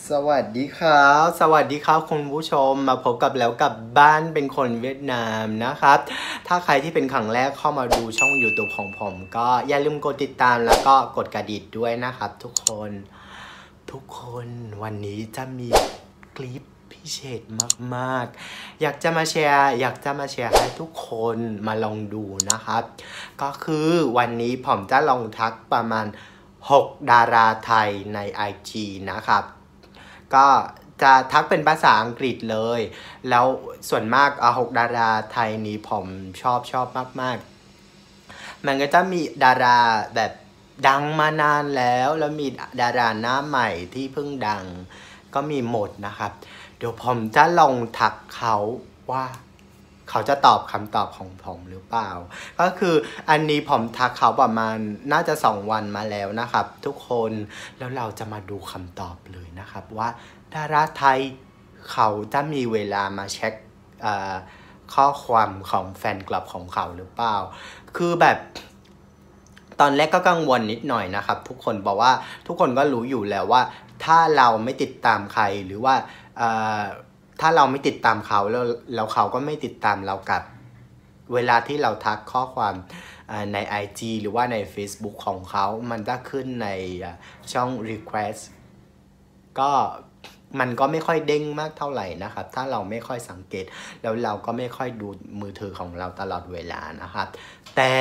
สวัสดีครับสวัสดีครับคุณผู้ชมมาพบกับแล้วกับบ้านเป็นคนเวียดนามนะครับถ้าใครที่เป็นครั้งแรกเข้ามาดูช่อง YouTube ของผมก็อย่าลืมกดติดตามแล้วก็กดกระดิ่งด้วยนะครับทุกคนวันนี้จะมีคลิปพิเศษมากๆอยากจะมาแชร์ให้ทุกคนมาลองดูนะครับก็คือวันนี้ผมจะลองทักประมาณ6 ดาราไทยใน IG นะครับก็จะทักเป็นภาษาอังกฤษเลยแล้วส่วนมาก6 ดาราไทยนี้ผมชอบมากๆมันก็จะมีดาราแบบดังมานานแล้วมีดาราหน้าใหม่ที่เพิ่งดังก็มีหมดนะครับเดี๋ยวผมจะลองทักเขาว่าเขาจะตอบคำตอบของผมหรือเปล่าก็คืออันนี้ผมทักเขาประมาณน่าจะ2 วันมาแล้วนะครับทุกคนแล้วเราจะมาดูคำตอบเลยนะครับว่าดาราไทยเขาจะมีเวลามาเช็คข้อความของแฟนคลับของเขาหรือเปล่าคือแบบตอนแรกก็กังวลนิดหน่อยนะครับทุกคนบอกว่าทุกคนก็รู้อยู่แล้วว่าถ้าเราไม่ติดตามใครหรือว่าถ้าเราไม่ติดตามเขาแล้วเขาก็ไม่ติดตามเรากลับเวลาที่เราทักข้อความใน IG หรือว่าใน Facebook ของเขามันจะขึ้นในช่อง request ก็มันก็ไม่ค่อยเด้งมากเท่าไหร่นะครับถ้าเราไม่ค่อยสังเกตแล้วเราก็ไม่ค่อยดูมือถือของเราตลอดเวลานะครับแต่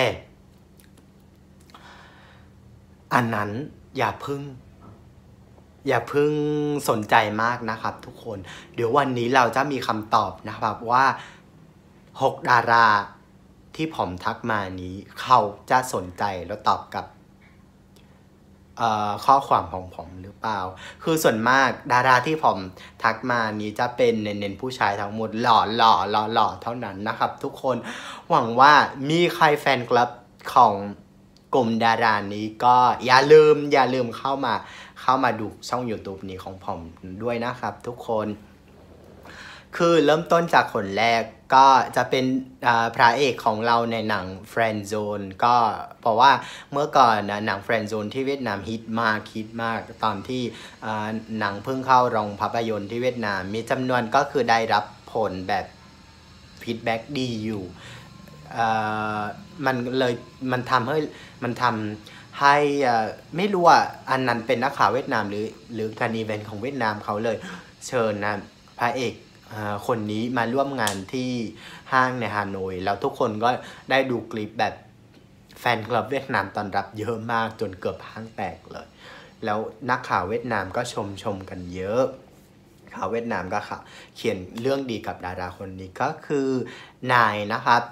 อันนั้นอย่าเพิ่งสนใจมากนะครับทุกคนเดี๋ยววันนี้เราจะมีคำตอบนะครับว่า6 ดาราที่ผมทักมานี้เขาจะสนใจแล้วตอบกับข้อความของผมหรือเปล่าคือส่วนมากดาราที่ผมทักมานี้จะเป็นเน้นผู้ชายทั้งหมดหล่อเท่านั้นนะครับทุกคนหวังว่ามีใครแฟนคลับของกลุ่มดารานี้ก็อย่าลืมเข้ามาดูช่อง YouTube นี้ของผมด้วยนะครับทุกคนคือเริ่มต้นจากคนแรกก็จะเป็นพระเอกของเราในหนัง Friend Zone ก็เพราะว่าเมื่อก่อนนะหนัง Friend Zone ที่เวียดนามฮิตมากตอนที่หนังเพิ่งเข้าโรงภาพยนตร์ที่เวียดนามมีจำนวนก็คือได้รับผลแบบฟีดแบ็กดีอยู่มันทำให้ไม่รู้ว่าอันนั้นเป็นนักข่าวเวียดนามหรือการอีเวนต์ของเวียดนามเขาเลยเชิญนะพระเอกคนนี้มาร่วมงานที่ห้างในฮานอยแล้วทุกคนก็ได้ดูคลิปแบบแฟนคลับเวียดนามต้อนรับเยอะมากจนเกือบห้างแตกเลยแล้วนักข่าวเวียดนามก็ชมกันเยอะข่าวเวียดนามก็เขียนเรื่องดีกับดาราคนนี้ก็คือนายนะครับ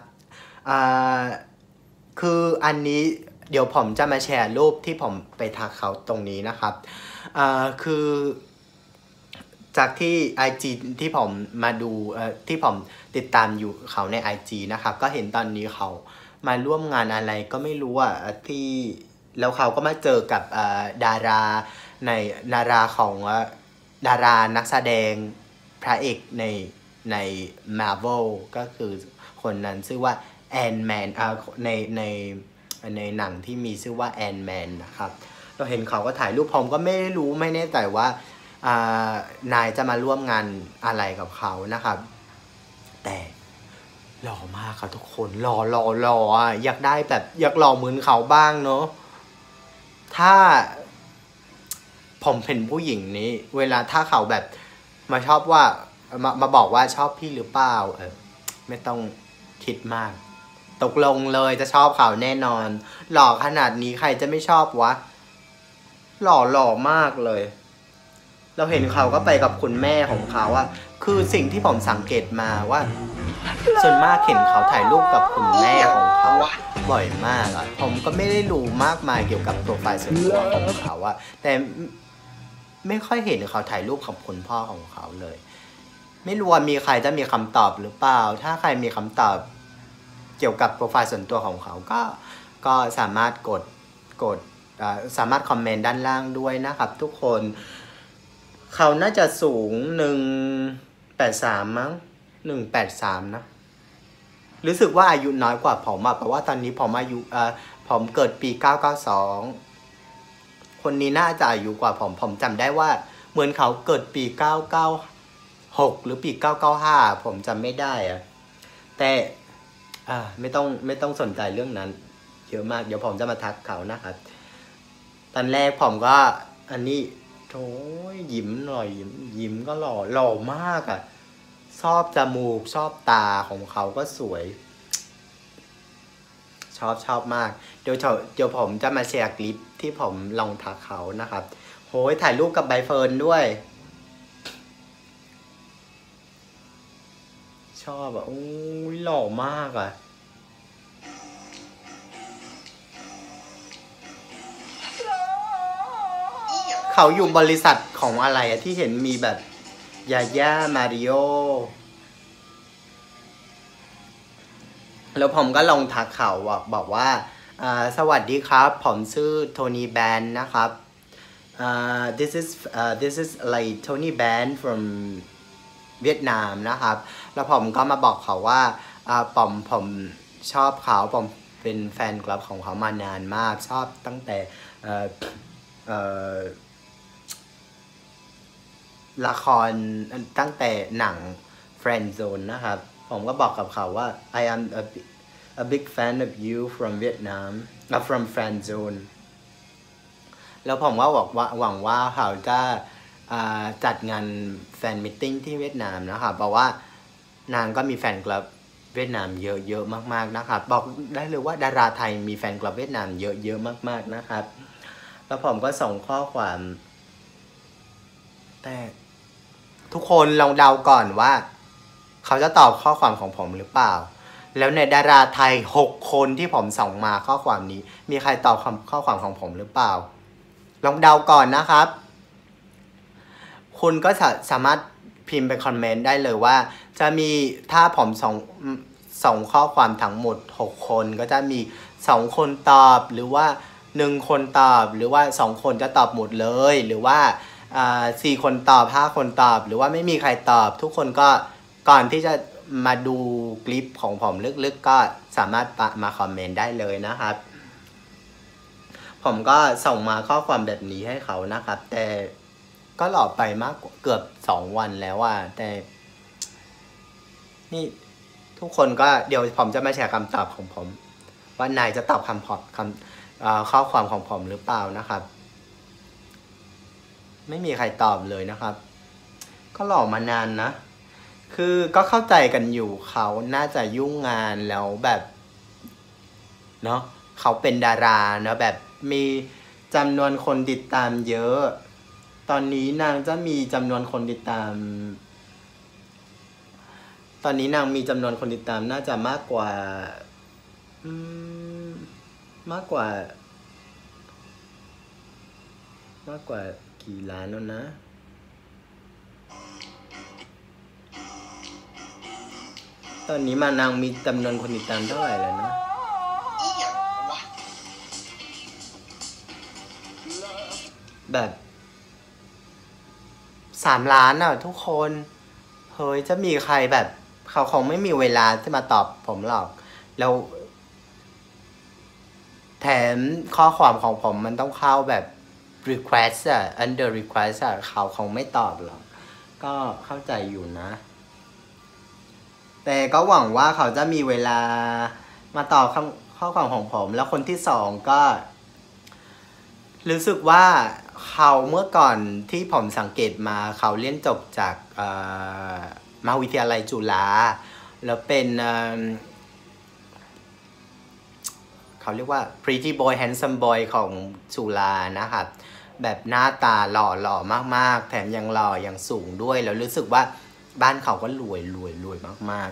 คืออันนี้เดี๋ยวผมจะมาแชร์รูปที่ผมไปทักเขาตรงนี้นะครับคือจากที่ IG ที่ผมมาดูที่ผมติดตามอยู่เขาใน IG นะครับก็เห็นตอนนี้เขามาร่วมงานอะไรก็ไม่รู้อ่ะที่แล้วเขาก็มาเจอกับดาราของดารานักแสดงพระเอกใน Marvel ก็คือคนนั้นชื่อว่าแอนแมนในหนังที่มีชื่อว่าแอนแมนนะครับเราเห็นเขาก็ถ่ายรูปผมก็ไม่แน่ใจว่านายจะมาร่วมงานอะไรกับเขานะครับแต่หล่อมากครับทุกคนหล่ออยากได้แบบอยากหล่อเหมือนเขาบ้างเนาะถ้าผมเป็นผู้หญิงนี้เวลาถ้าเขาแบบมาชอบว่ามาบอกว่าชอบพี่หรือเปล่าไม่ต้องคิดมากตกลงเลยจะชอบเขาแน่นอนหล่อขนาดนี้ใครจะไม่ชอบวะหล่อมากเลยเราเห็นเขาก็ไปกับคุณแม่ของเขาอะคือสิ่งที่ผมสังเกตมาว่าส่วนมากเห็นเขาถ่ายรูปกับคุณแม่ของเขาบ่อยมากอะผมก็ไม่ได้รู้มากมายเกี่ยวกับโปรไฟล์ส่วนตัวของเขาอะแต่ไม่ค่อยเห็นเขาถ่ายรูปกับคุณพ่อของเขาเลยไม่รู้ว่ามีใครจะมีคำตอบหรือเปล่าถ้าใครมีคำตอบเกี่ยวกับโปรไฟล์ส่วนตัวของเขาก็สามารถกดสามารถคอมเมนต์ด้านล่างด้วยนะครับทุกคนเขาน่าจะสูง183มั้ง183นะรู้สึกว่าอายุน้อยกว่าผมเพราะว่าตอนนี้ผมอายุผมเกิดปี992คนนี้น่าจะอายุกว่าผมจำได้ว่าเหมือนเขาเกิดปี996หรือปี995ผมจำไม่ได้อะแต่ไม่ต้องสนใจเรื่องนั้นเยอะมากเดี๋ยวผมจะมาทักเขานะครับตอนแรกผมก็อันนี้โอ้ยยิ้มหน่อยยิ้มก็หล่อมากอ่ะชอบจมูกชอบตาของเขาก็สวยชอบมากเดี๋ยวผมจะมาแชร์คลิปที่ผมลองทักเขานะครับโหยถ่ายรูปกับใบเฟิร์นด้วยชอบอ่ะโอ้ยหล่อมากอ่ะเขาอยู่บริษัทของอะไรอะที่เห็นมีแบบยาย่ามาริโอแล้วผมก็ลองทักเขาบอกว่าสวัสดีครับผมชื่อโทนี่แบนนะครับ this is like Tony Ban from เวียดนามนะครับแล้วผมก็มาบอกเขาว่าผมชอบเขาผมเป็นแฟนคลับของเขามานานมากชอบตั้งแต่ละครตั้งแต่หนัง Friend Zone นะครับผมก็บอกกับเขาว่า I am a big fan of you from Vietnam from Friend Zone แล้วผมก็หวังว่าเขาจะจัดงานแฟนมิทติ้งที่เวียดนามนะครับเพราะว่านางก็มีแฟนคลับเวียดนามเยอะมากๆนะครับบอกได้เลยว่าดาราไทยมีแฟนคลับเวียดนามเยอะมากๆนะครับแล้วผมก็ส่งข้อความแต่ทุกคนลองเดาก่อนว่าเขาจะตอบข้อความของผมหรือเปล่าแล้วในดาราไทย6คนที่ผมส่งมาข้อความนี้มีใครตอบข้อความของผมหรือเปล่าลองเดาก่อนนะครับคุณก็สามารถพิมพ์ไปคอมเมนต์ได้เลยว่าจะมีถ้าผมส่งข้อความทั้งหมด6คนก็จะมี2คนตอบหรือว่า1คนตอบหรือว่า2คนจะตอบหมดเลยหรือว่า4คนตอบ5คนตอบหรือว่าไม่มีใครตอบทุกคนก็ก่อนที่จะมาดูคลิปของผมลึกๆก็สามารถมาคอมเมนต์ได้เลยนะครับผมก็ส่งมาข้อความแบบนี้ให้เขานะครับแต่ก็หลอกไปมากเกือบ2วันแล้วอ่ะแต่นี่ทุกคนก็เดี๋ยวผมจะมาแชร์คำตอบของผมว่านายจะตอบข้อความของผมหรือเปล่านะครับไม่มีใครตอบเลยนะครับก็หลอกมานานนะคือก็เข้าใจกันอยู่เขาน่าจะยุ่งงานแล้วแบบเนาะเขาเป็นดาราเนาะแบบมีจำนวนคนติดตามเยอะตอนนี้นางจะมีจำนวนคนติดตามตอนนี้นางมีจำนวนคนติดตามน่าจะมากกว่ากี่ล้านแล้วนะตอนนี้นางมีจำนวนคนติดตามเท่าไหร่แล้วนะแบบ3 ล้านอ่ะทุกคนเฮ้ยจะมีใครแบบเขาคงไม่มีเวลาที่มาตอบผมหรอกแล้วแถมข้อความของผมมันต้องเข้าแบบ request อ่ะ under request อ่ะเขาคงไม่ตอบหรอกก็เข้าใจอยู่นะแต่ก็หวังว่าเขาจะมีเวลามาตอบข้อความของผมแล้วคนที่2ก็รู้สึกว่าเขาเมื่อก่อนที่ผมสังเกตมาเขาเรียนจบจากมหาวิทยาลัยจุฬาแล้วเป็นเขาเรียกว่า pretty boy handsome boy ของจุฬานะครับแบบหน้าตาหล่อมากๆแถมยังหล่อยังสูงด้วยแล้วรู้สึกว่าบ้านเขาก็รวยมาก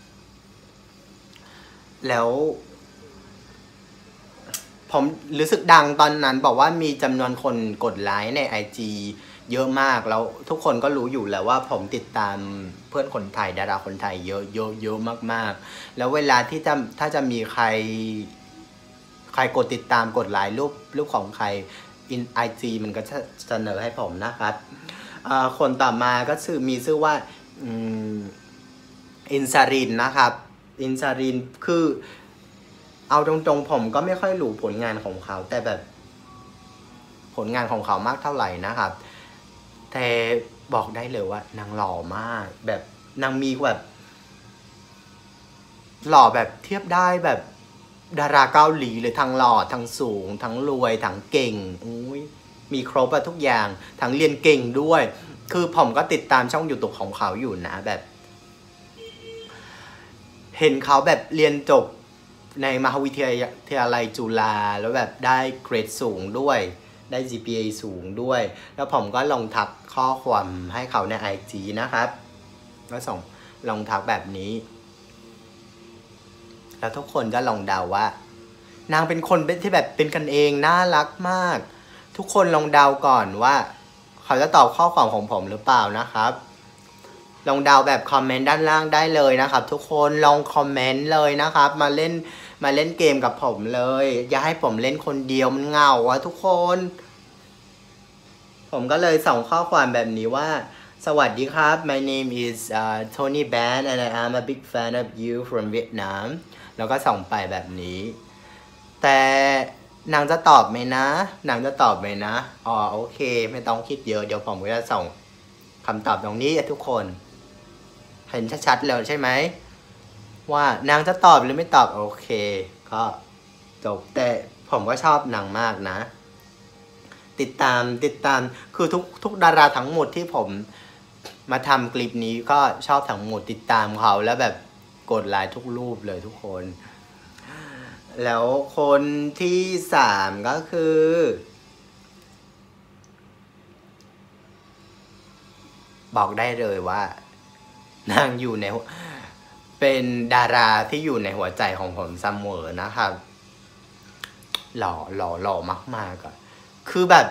ๆแล้วผมรู้สึกดังตอนนั้นบอกว่ามีจำนวนคนกดไลค์ใน IG เยอะมากแล้วทุกคนก็รู้อยู่แล้วว่าผมติดตามเพื่อนคนไทยดาราคนไทยเยอะมากๆแล้วเวลาที่ถ้าจะมีใครกดติดตามกดไลค์รูปของใครIG มันก็จะเสนอให้ผมนะครับคนต่อมาก็มีชื่อว่าอินซารินนะครับอินซารินคือเอาตรงๆผมก็ไม่ค่อยรู้ผลงานของเขาแต่แบบผลงานของเขามากเท่าไหร่นะครับแต่บอกได้เลยว่านางหล่อมากแบบนางมีแบบหล่อแบบเทียบได้แบบดาราเกาหลีเลยทั้งหล่อทั้งสูงทั้งรวยทั้งเก่งอุ้ยมีครบอะทุกอย่างทั้งเรียนเก่งด้วยคือผมก็ติดตามช่องยูทูบของเขาอยู่นะแบบเห็นเขาแบบเรียนจบในมหาวิทยาลัยจุฬาแล้วแบบได้เกรดสูงด้วยได้ GPA สูงด้วยแล้วผมก็ลองทักข้อความให้เขาใน IG นะครับก็ส่งลองทักแบบนี้แล้วทุกคนก็ลองเดาว่านางเป็นคนที่แบบเป็นกันเองน่ารักมากทุกคนลองเดาก่อนว่าเขาจะตอบข้อความของผมหรือเปล่านะครับลองเดาแบบคอมเมนต์ด้านล่างได้เลยนะครับทุกคนลองคอมเมนต์เลยนะครับมาเล่นเกมกับผมเลยอย่าให้ผมเล่นคนเดียวมันเหงาอะทุกคนผมก็เลยส่งข้อความแบบนี้ว่าสวัสดีครับ my name is Tony Ban and I am a big fan of you from Vietnam แล้วก็ส่งไปแบบนี้แต่นางจะตอบไหมนะนางจะตอบไหมนะอ๋อโอเคไม่ต้องคิดเยอะเดี๋ยวผมก็จะส่งคำตอบตรงนี้ทุกคนเห็นชัดๆแล้วใช่ไหมว่านางจะตอบหรือไม่ตอบโอเคก็จบแต่ผมก็ชอบนางมากนะติดตามคือทุกดาราทั้งหมดที่ผมมาทำคลิปนี้ก็ชอบทั้งหมดติดตามเขาแล้วแบบกดไลค์ทุกรูปเลยทุกคนแล้วคนที่3ก็คือบอกได้เลยว่านางอยู่ในเป็นดาราที่อยู่ในหัวใจของผมเสมอนะครับหล่อมากๆอ่ะคือแบบ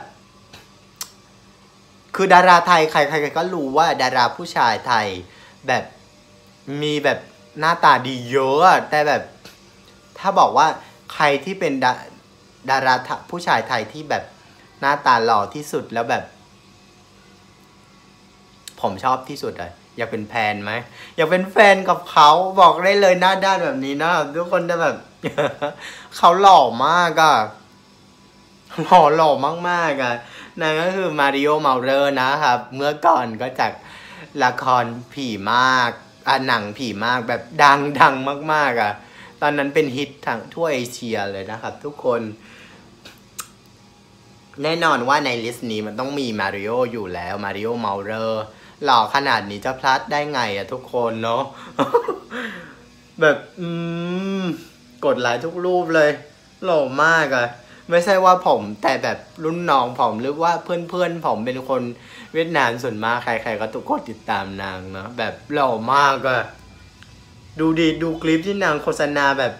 คือดาราไทยใครๆก็รู้ว่าดาราผู้ชายไทยแบบมีแบบหน้าตาดีเยอะแต่แบบถ้าบอกว่าใครที่เป็นดาราผู้ชายไทยที่แบบหน้าตาหล่อที่สุดแล้วแบบผมชอบที่สุดเลยอยากเป็นแฟนไหมอยากเป็นแฟนกับเขาบอกได้เลยหน้าด้านแบบนี้นะทุกคนจะแบบ เขาหล่อมากอะหล่อมากๆอะนั่นก็คือมาริโอเมาเลอร์นะครับเมื่อก่อนก็จากละครผีมากหนังผีมากแบบดังมากๆอะตอนนั้นเป็นฮิตทั้งทั่วเอเชียเลยนะครับทุกคนแน่นอนว่าในลิสต์นี้มันต้องมีมาริโออยู่แล้วมาริโอเมาเลอร์หล่อขนาดนี้จะพลัดได้ไงอะทุกคนเนาะ แบบกดไลค์ทุกรูปเลยหล่อมากอะไม่ใช่ว่าผมแต่แบบรุ่นน้องผมหรือว่าเพื่อนผมเป็นคนเวียดนามส่วนมากใครๆก็ทุกคนติดตามนางเนาะแบบหล่อมากอะดูคลิปที่นางโฆษณาแบบ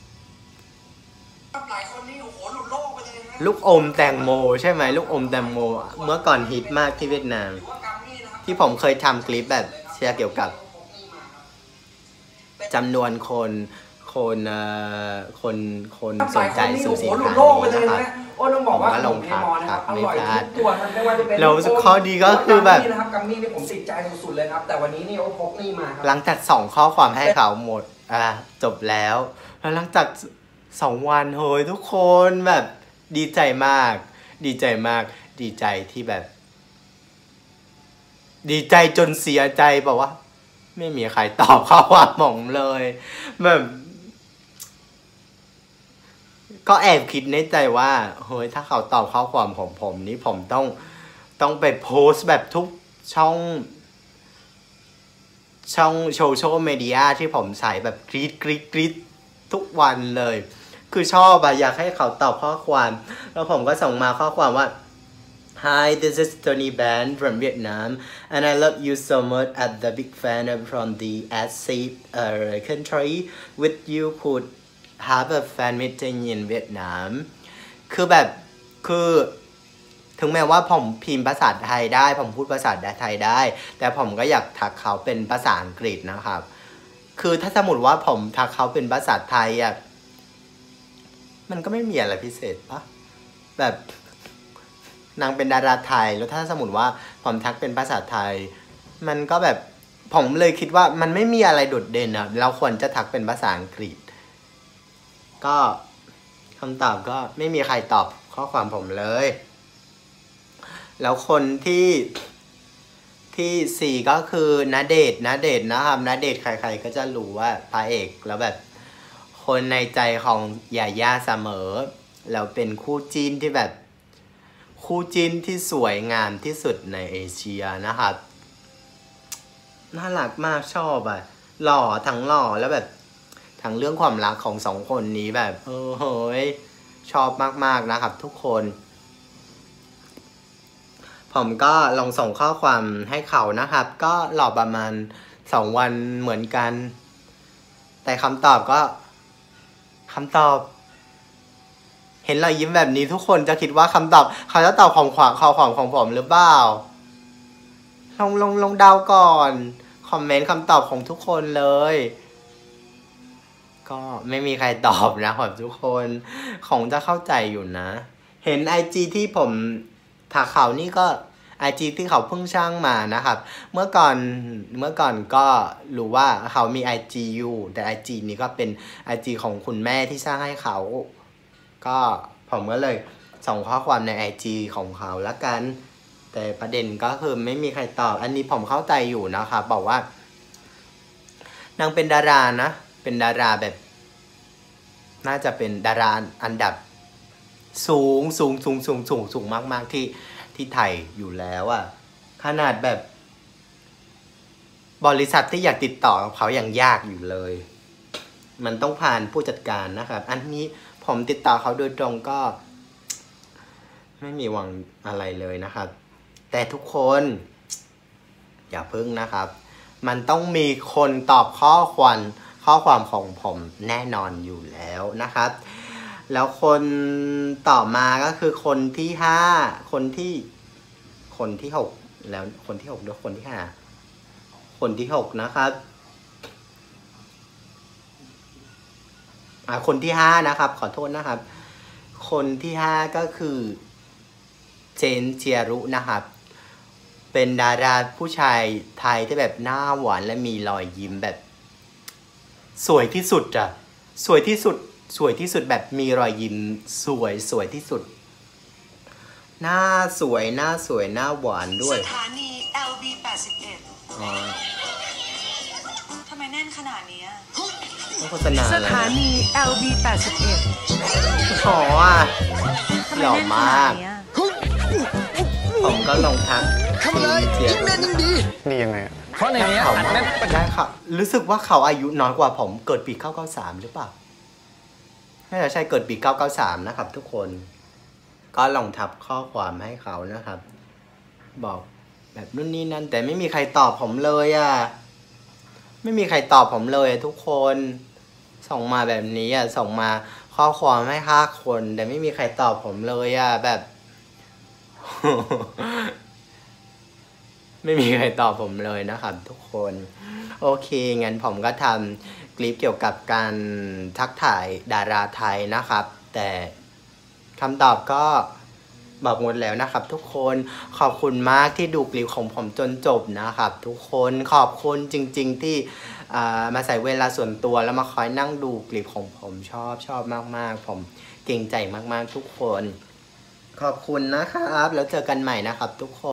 ลูกอมแตงโมใช่ไหมลูกอมแตงโมเมื่อก่อนฮิตมากที่เวียดนามที่ผมเคยทำคลิปแบบเชื่อเกี่ยวกับจำนวนคนสนใจสู่สินค้านี้นะครับผมก็ลงทักไม่พลาดแล้วข้อดีก็คือแบบกัมมี่นี่ผมติดใจสุดๆเลยครับแต่วันนี้นี่โอ้พกนี่มาครับหลังจากส่งข้อความให้เขาหมดจบแล้วหลังจาก2 วันเฮ้ยทุกคนแบบดีใจมากดีใจที่แบบดีใจจนเสียใจบอกว่าไม่มีใครตอบข้อความผมเลยแบบก็แอบคิดในใจว่าเฮ้ยถ้าเขาตอบข้อความของผมนี้ผมต้องไปโพสต์แบบทุกช่องโซเชียลมีเดียที่ผมใส่แบบกรีดทุกวันเลยคือชอบอยากให้เขาตอบข้อความแล้วผมก็ส่งมาข้อความว่า Hi, this is Tony Ban from Vietnam, and I love you so much. I'm the big fan from the ASEAN country. With you could have a fan meeting in Vietnam. คือแบบคือถึงแม้ว่าผมพิมพ์ภาษาไทยได้ผมพูดภาษาไทยได้แต่ผมก็อยากทักเขาเป็นภาษาอังกฤษนะครับคือถ้าสมมติว่าผมทักเขาเป็นภาษาไทยอ่ะมันก็ไม่มีอะไรพิเศษปะแบบนางเป็นดาราไทยแล้วถ้าสมมติว่าผมทักเป็นภาษาไทยมันก็แบบผมเลยคิดว่ามันไม่มีอะไรโดดเด่นอ่ะเราควรจะทักเป็นภาษาอังกฤษก็คำตอบก็ไม่มีใครตอบข้อความผมเลยแล้วคนที่ที่4ก็คือณเดชน์นะครับณเดชน์ใครๆก็จะรู้ว่าพระเอกแล้วแบบคนในใจของยาย่าเสมอแล้วเป็นคู่จิ้นที่แบบคู่จิ้นที่สวยงามที่สุดในเอเชียนะครับน่ารักมากชอบอ่ะหล่อทั้งหล่อแล้วแบบทั้งเรื่องความรักของสองคนนี้แบบเฮ้ยชอบมากๆนะครับทุกคนผมก็ลองส่งข้อความให้เขานะครับก็รอประมาณ2 วันเหมือนกันแต่คำตอบเห็นรอยยิ้มแบบนี้ทุกคนจะคิดว่าคำตอบเขาจะตอบของผมหรือเปล่าลงเดาก่อนคอมเมนต์คำตอบของทุกคนเลยก็ไม่มีใครตอบนะครับทุกคนคงจะเข้าใจอยู่นะเห็น IG ที่ผมถักเขานี่ก็ IG ที่เขาเพิ่งสร้างมานะครับเมื่อก่อนก็รู้ว่าเขามี IG อยู่แต่ IG นี้ก็เป็น IG ของคุณแม่ที่สร้างให้เขาก็ผมก็เลยส่งข้อความใน IG ของเขาละกันแต่ประเด็นก็คือไม่มีใครตอบอันนี้ผมเข้าใจอยู่นะครับบอกว่านางเป็นดารานะเป็นดาราแบบน่าจะเป็นดาราอันดับสูงมากๆที่ไทยอยู่แล้วอ่ะขนาดแบบบริษัทที่อยากติดต่อกับเขาอย่างยากอยู่เลยมันต้องผ่านผู้จัดการนะครับอันนี้ผมติดต่อเขาโดยตรงก็ไม่มีหวังอะไรเลยนะครับแต่ทุกคนอย่าพึ่งนะครับมันต้องมีคนตอบข้อความของผมแน่นอนอยู่แล้วนะครับแล้วคนต่อมาก็คือคนที่5คนที่6แล้วคนที่6ด้วยคนที่5คนที่6นะครับคนที่5นะครับขอโทษนะครับคนที่5ก็คือเจนเจียรุนะครับเป็นดาราผู้ชายไทยที่แบบหน้าหวานและมีรอยยิ้มแบบสวยที่สุดอะสวยที่สุดแบบมีรอยยิ้มสวยที่สุดหน้าสวยหน้าหวานด้วยสถานี LB 81ทำไมแน่นขนาดนี้โฆษณาสถานี LB 81 ขออ่ะหล่อมากผมก็ลงทักทำอะไรยิ่งแน่นยิ่งดีนี่ยังไงเพราะในนี้ได้ค่ะรู้สึกว่าเขาอายุน้อยกว่าผมเกิดปี993หรือเปล่าน่าจะใช่เกิดปี993นะครับทุกคนก็ลองทับข้อความให้เขานะครับบอกแบบนู่นนี่นั่นแต่ไม่มีใครตอบผมเลยอ่ะไม่มีใครตอบผมเลยทุกคนส่งมาแบบนี้อ่ะส่งมาข้อความให้5 คนแต่ไม่มีใครตอบผมเลยอ่ะแบบ ไม่มีใครตอบผมเลยนะครับทุกคนโอเคงั้นผมก็ทำคลิปเกี่ยวกับการทักทายดาราไทยนะครับแต่คำตอบก็บอกหมดแล้วนะครับทุกคนขอบคุณมากที่ดูคลิปของผมจนจบนะครับทุกคนขอบคุณจริงๆที่มาใส่เวลาส่วนตัวแล้วมาคอยนั่งดูคลิปของผมชอบมากๆผมเกรงใจมากๆทุกคนขอบคุณนะครับแล้วเจอกันใหม่นะครับทุกคน